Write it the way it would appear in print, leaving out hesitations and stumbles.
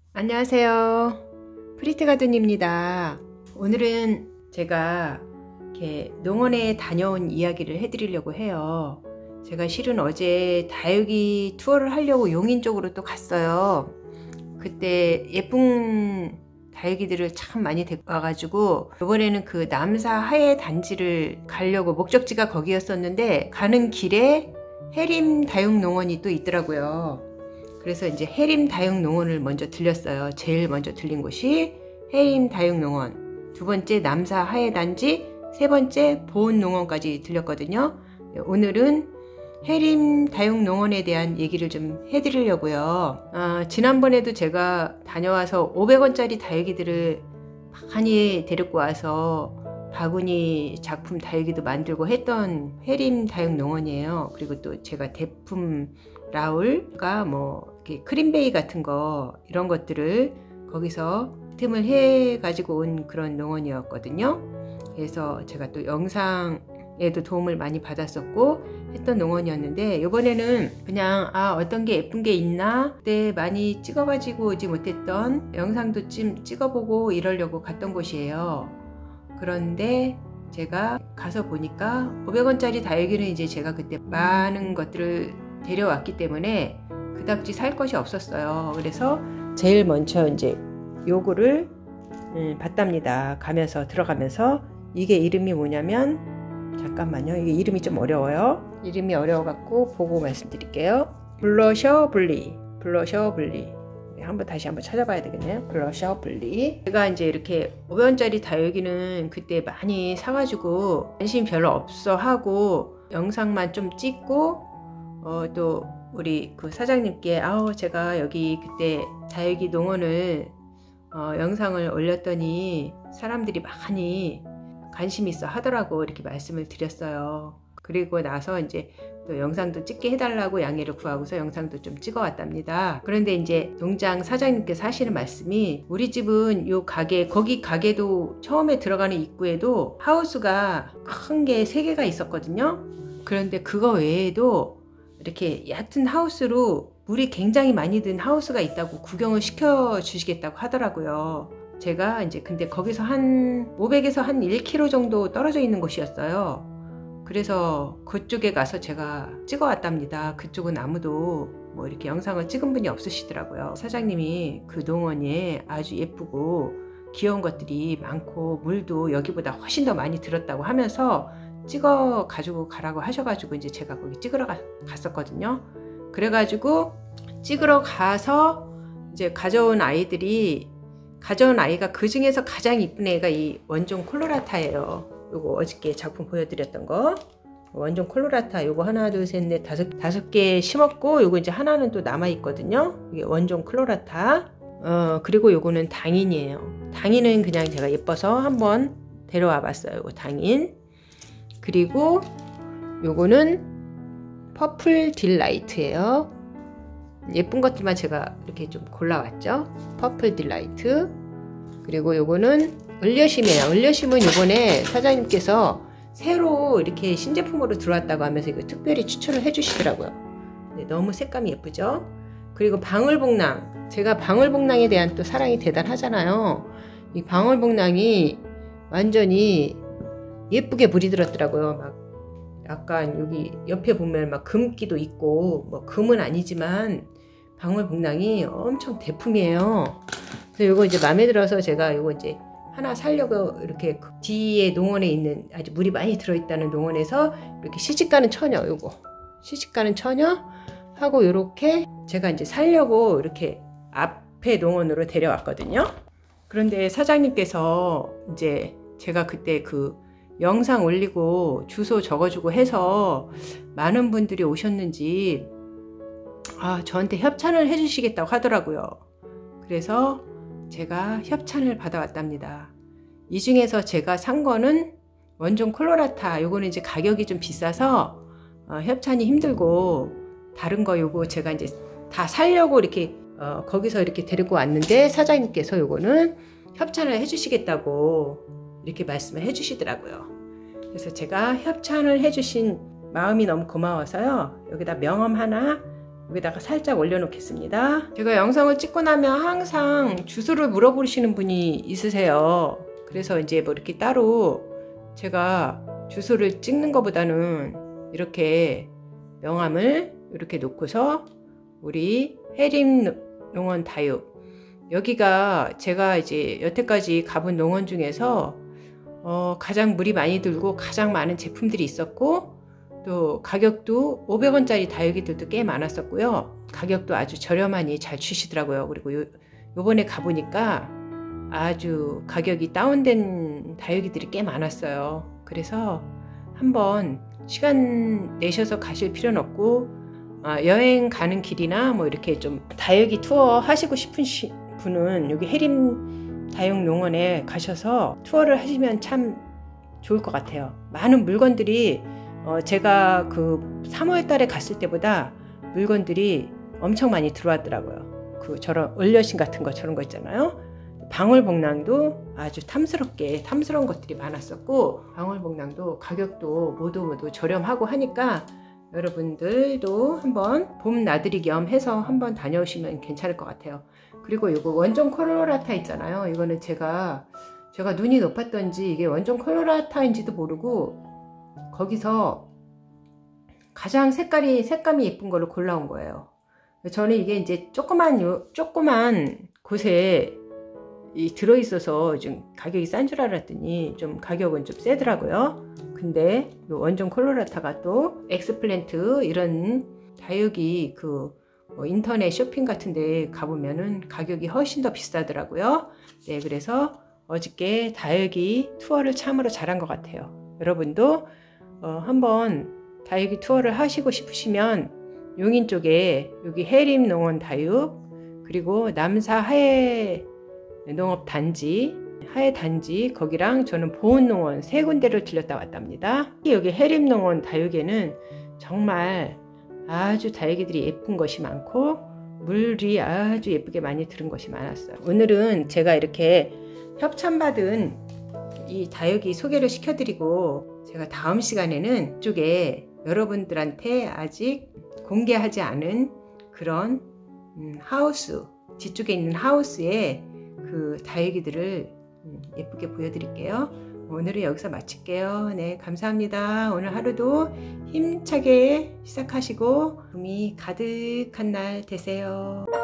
안녕하세요. 프리티가든입니다. 오늘은 제가 이렇게 농원에 다녀온 이야기를 해드리려고 해요. 제가 실은 어제 다육이 투어를 하려고 용인 쪽으로 또 갔어요. 그때 예쁜 다육이들을 참 많이 데리고 와가지고 이번에는 그 남사 하예 단지를 가려고 목적지가 거기였었는데 가는 길에 해림 다육농원이 또 있더라고요. 그래서 이제 해림 다육농원을 먼저 들렸어요. 제일 먼저 들린 곳이 해림 다육농원, 두 번째 남사 하예단지, 세 번째 보온농원까지 들렸거든요. 오늘은 해림 다육농원에 대한 얘기를 좀 해드리려고요. 지난번에도 제가 다녀와서 500원짜리 다육이들을 많이 데리고 와서 바구니 작품 다육이도 만들고 했던 해림 다육농원이에요. 그리고 또 제가 대품 라울과 뭐 크림베이 같은 거 이런 것들을 거기서 틈을 해 가지고 온 그런 농원이었거든요. 그래서 제가 또 영상에도 도움을 많이 받았었고 했던 농원이었는데 이번에는 그냥 어떤 게 예쁜 게 있나 그때 많이 찍어 가지고 오지 못했던 영상도 좀 찍어보고 이러려고 갔던 곳이에요. 그런데 제가 가서 보니까 500원짜리 다육이는 이제 제가 그때 많은 것들을 데려왔기 때문에 그닥지 살 것이 없었어요. 그래서 제일 먼저 이제 요거를 봤답니다. 들어가면서 이게 이름이 뭐냐면, 잠깐만요, 이게 이름이 좀 어려워요. 이름이 어려워갖고 보고 말씀드릴게요. 블러셔 블리. 다시 한번 찾아봐야 되겠네요. 블러셔 블리. 제가 이제 이렇게 500원짜리 다육이는 그때 많이 사가지고 관심 별로 없어 하고 영상만 좀 찍고 또 우리 그 사장님께 제가 여기 그때 다육이 농원을 영상을 올렸더니 사람들이 많이 관심 있어 하더라고 이렇게 말씀을 드렸어요. 그리고 나서 이제 또 영상도 찍게 해달라고 양해를 구하고서 영상도 좀 찍어 왔답니다. 그런데 이제 농장 사장님께서 하시는 말씀이, 우리 집은 요 가게, 거기 가게도 처음에 들어가는 입구에도 하우스가 큰 게 3개가 있었거든요. 그런데 그거 외에도 이렇게 얕은 하우스로 물이 굉장히 많이 든 하우스가 있다고 구경을 시켜 주시겠다고 하더라고요. 제가 이제 근데 거기서 한 500에서 한 1km 정도 떨어져 있는 곳이었어요. 그래서 그쪽에 가서 제가 찍어 왔답니다. 그쪽은 아무도 뭐 이렇게 영상을 찍은 분이 없으시더라고요. 사장님이 그 농원에 아주 예쁘고 귀여운 것들이 많고 물도 여기보다 훨씬 더 많이 들었다고 하면서 찍어 가지고 가라고 하셔가지고 이제 제가 거기 찍으러 갔었거든요. 그래가지고 찍으러 가서 이제 가져온 아이가 그 중에서 가장 이쁜 애가 이 원종 콜로라타예요. 요거 어저께 작품 보여드렸던 거 원종 콜로라타, 요거 하나 둘 셋 넷 다섯 개 심었고 요거 이제 하나는 또 남아 있거든요. 이게 원종 콜로라타. 그리고 요거는 당인이에요. 당인은 그냥 제가 예뻐서 한번 데려와 봤어요. 요거 당인. 그리고 요거는 퍼플 딜라이트예요. 예쁜 것들만 제가 이렇게 좀 골라왔죠. 퍼플 딜라이트. 그리고 요거는 을려심이에요. 을려심은 이번에 사장님께서 새로 이렇게 신제품으로 들어왔다고 하면서 이거 특별히 추천을 해주시더라고요. 네, 너무 색감이 예쁘죠. 그리고 방울복랑. 제가 방울복랑에 대한 또 사랑이 대단하잖아요. 이 방울복랑이 완전히 예쁘게 물이 들었더라고요. 막 약간 여기 옆에 보면 막 금기도 있고, 뭐 금은 아니지만 방울복랑이 엄청 대품이에요. 그래서 이거 이제 마음에 들어서 제가 이거 이제 하나 사려고 이렇게 뒤에 농원에 있는 아주 물이 많이 들어있다는 농원에서 이렇게 시집가는 처녀, 시집가는 처녀 하고 이렇게 제가 이제 사려고 이렇게 앞에 농원으로 데려왔거든요. 그런데 사장님께서 이제 제가 그때 그 영상 올리고 주소 적어주고 해서 많은 분들이 오셨는지 저한테 협찬을 해주시겠다고 하더라고요. 그래서 제가 협찬을 받아왔답니다. 이 중에서 제가 산 거는 원종 콜로라타. 요거는 이제 가격이 좀 비싸서 협찬이 힘들고, 다른 거 요거 제가 이제 다 살려고 이렇게 거기서 이렇게 데리고 왔는데 사장님께서 요거는 협찬을 해주시겠다고 이렇게 말씀을 해주시더라고요. 그래서 제가 협찬을 해주신 마음이 너무 고마워서요. 여기다 명함 하나 여기다가 살짝 올려놓겠습니다. 제가 영상을 찍고 나면 항상 주소를 물어보시는 분이 있으세요. 그래서 이제 뭐 이렇게 따로 제가 주소를 찍는 것보다는 이렇게 명함을 이렇게 놓고서 우리 해림 농원 다육, 여기가 제가 이제 여태까지 가본 농원 중에서 가장 물이 많이 들고 가장 많은 제품들이 있었고, 또 가격도 500원짜리 다육이들도 꽤 많았었고요. 가격도 아주 저렴하니 잘 주시더라고요. 그리고 요번에 가보니까 아주 가격이 다운된 다육이들이 꽤 많았어요. 그래서 한번 시간 내셔서 가실 필요는 없고, 여행 가는 길이나 뭐 이렇게 좀 다육이 투어 하시고 싶은 분은 여기 해림 다육 농원에 가셔서 투어를 하시면 참 좋을 것 같아요. 많은 물건들이 제가 그 3월 달에 갔을 때보다 물건들이 엄청 많이 들어왔더라고요. 그 저런 얼려신 같은 거, 저런 거 있잖아요. 방울복랑도 아주 탐스러운 것들이 많았었고, 방울복랑도 가격도 모두 저렴하고 하니까 여러분들도 한번 봄 나들이 겸 해서 한번 다녀오시면 괜찮을 것 같아요. 그리고 이거 원종 콜로라타 있잖아요. 이거는 제가 눈이 높았던지 이게 원종 콜로라타인지도 모르고 거기서 가장 색감이 예쁜 걸로 골라온 거예요. 저는 이게 이제 조그만 곳에 들어있어서 좀 가격이 싼 줄 알았더니 좀 가격은 좀 세더라고요. 근데 원종 콜로라타가 또 엑스플랜트 이런 다육이 인터넷 쇼핑 같은 데 가보면은 가격이 훨씬 더 비싸더라고요. 네, 그래서 어저께 다육이 투어를 참으로 잘한 것 같아요. 여러분도 한번 다육이 투어를 하시고 싶으시면 용인 쪽에 여기 해림 농원 다육, 그리고 남사 하해 농업 단지, 하해 단지, 거기랑 저는 보은 농원 세 군데를 들렸다 왔답니다. 여기 해림 농원 다육에는 정말 아주 다육이들이 예쁜 것이 많고 물이 아주 예쁘게 많이 들은 것이 많았어요. 오늘은 제가 이렇게 협찬받은 이 다육이 소개를 시켜드리고, 제가 다음 시간에는 이쪽에 여러분들한테 아직 공개하지 않은 그런 하우스, 뒤쪽에 있는 하우스에 그 다육이들을 예쁘게 보여드릴게요. 오늘은 여기서 마칠게요. 네, 감사합니다. 오늘 하루도 힘차게 시작하시고 봄이 가득한 날 되세요.